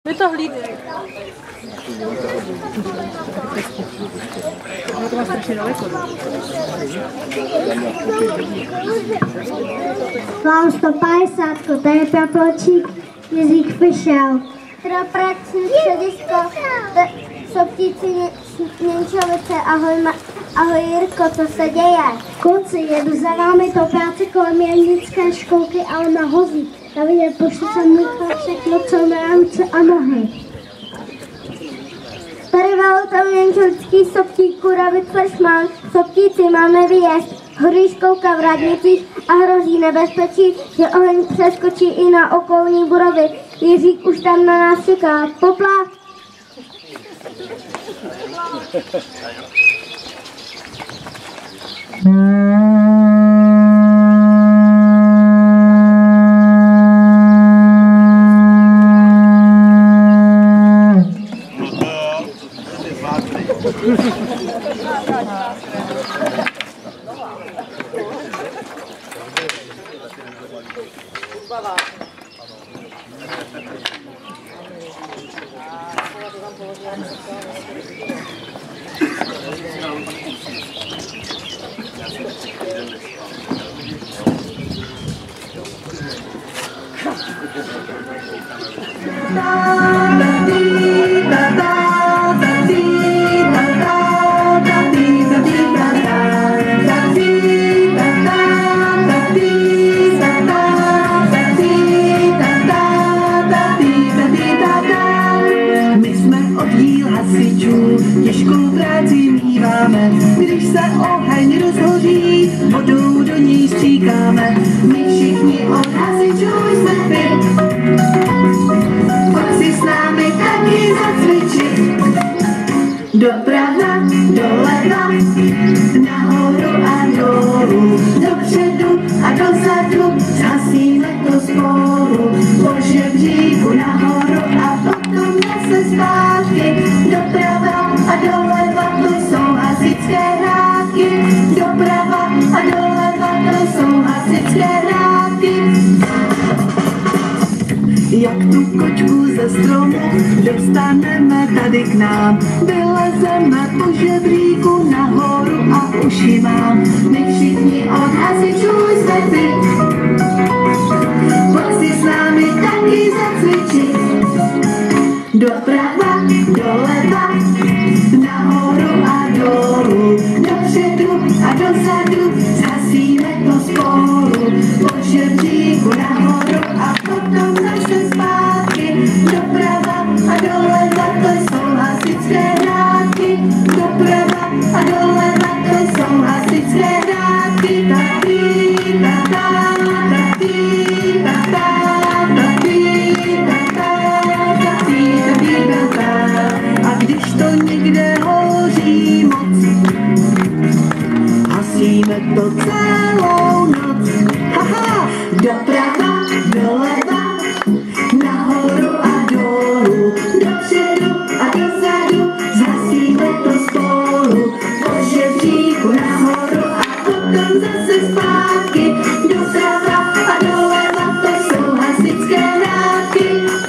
Vy to hlídej. To má strašně daleko. Mám 150, to je paplčík, Jiřík Fišel. Troprační středisko, Sobtíci Němčovice, ahoj Jirko, co se děje? Kluci, jedu za vámi po práci kolem jelnické školky, ale na hozí. Davide, pošli jsem nutno všechno, co má ruce a nohy. Tady velitel Němčovický Sobtíků David Flešman, Sobtíci máme výjezd. Hoří školka v radnicích a hrozí nebezpečí, že oheň přeskočí i na okolní budovy. Jiřík už tam na nás čeká. Popla! Těžkou práci míváme, když se oheň rozhoří, vodou do ní stříkáme. My všichni od hasičů jsme fit, pojď si s námi taky zacvičit. Doprava, doleva, nahoru a dolů, dopředu a dozadu, zhasíme to spolu. Po žebříku nahoru a potom zase zpátky. Doprava a doleva, to jsou hasičské hrátky. Doprava a doleva, to jsou hasičské hrátky. Jak tu kočku ze stromu dostaneme tady k nám, vylezeme po žebříku nahoru a uši mám. My všichni od hasičů jsme fit, pojď si s námi taky zacvičit. Doprava, doleva, nahoru a dolů, dopředu a dozadu, zhasíme to spolu. Po žebříku nahoru a potom zase zpátky. Doprava a doleva, to jsou hasičské hrátky. Doprava a doleva, to jsou hasičské hrátky. Tatý, tatá, tatý, tatá, tatý, tatá, tatý, tatý, tatá. A když to někde hoří moc, hasíme to celou noc. Haha, doprava, doleva, nahoru a dolů, dopředu a dozadu, zhasíme to spolu. Po žebříku nahoru a potom zase zpátky. Doprava a doleva, to jsou hasičské hrátky.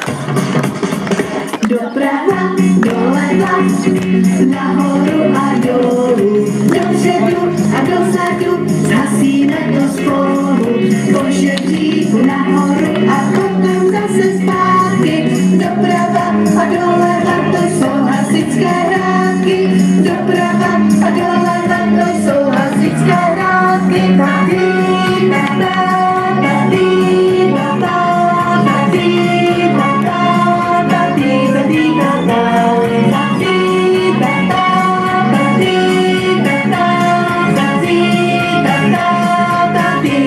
Doprava, doleva, nahoru a dolů, dopředu a dozadu, zhasíme to spolu. Po žebříku nahoru a potom zase zpátky. Doprava a doleva, to jsou hasičské hrátky. Doprava a doleva, to jsou hasičské hrátky. Tatý, tatá, tatý, tatá, tatý, tatá, tatý, tatý, tatá, tatý, tatá, tatý, tatá, tatý, tatá, tatý,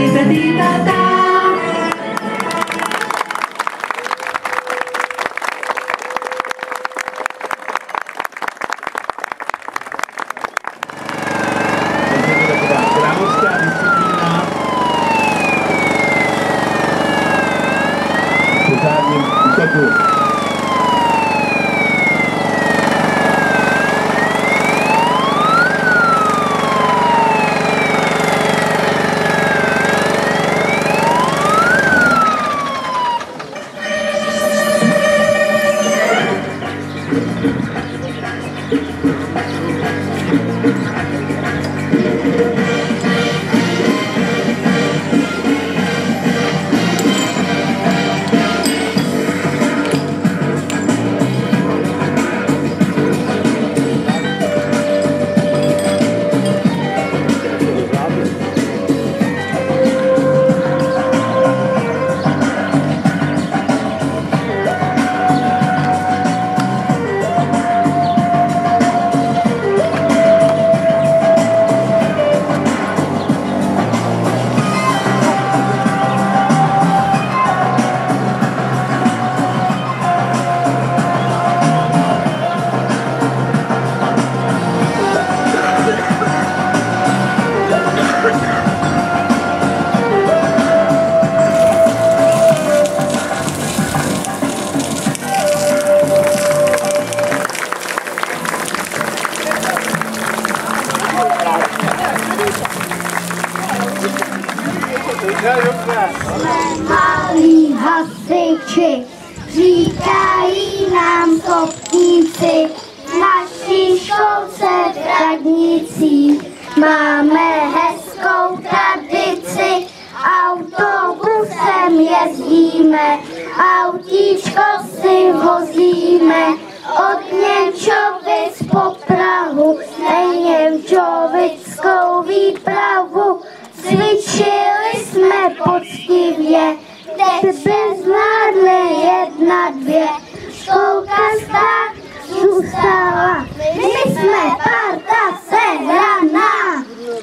Malí hasiči, říkají nám kopníci, v naší školce v Radnicích máme hezkou tradici, autobusem jezdíme, autíčko si vozíme, od Němčovic po Prahu, na němčovickou výpravu. Cvičili jsme poctivě, teď jsme zvládli 1, 2, školka tak zůstala, my jsme parta sehraná.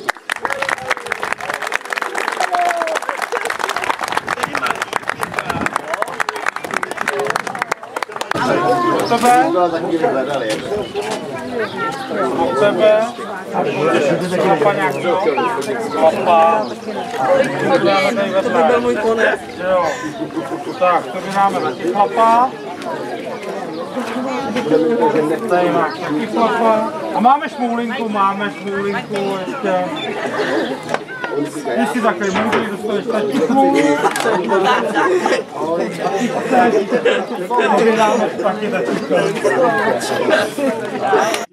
Tebe? Od tebe? Chlapa nějakýho? Chlapa? To by byl můj konec. Jo. Tak, to by dáme taky chlapa. Tady máš taky chlapa. A máme šmoulinku ještě. Když si takový moudrý, dostaneš taky smůlu. A ty chceš, to by dáme taky taky.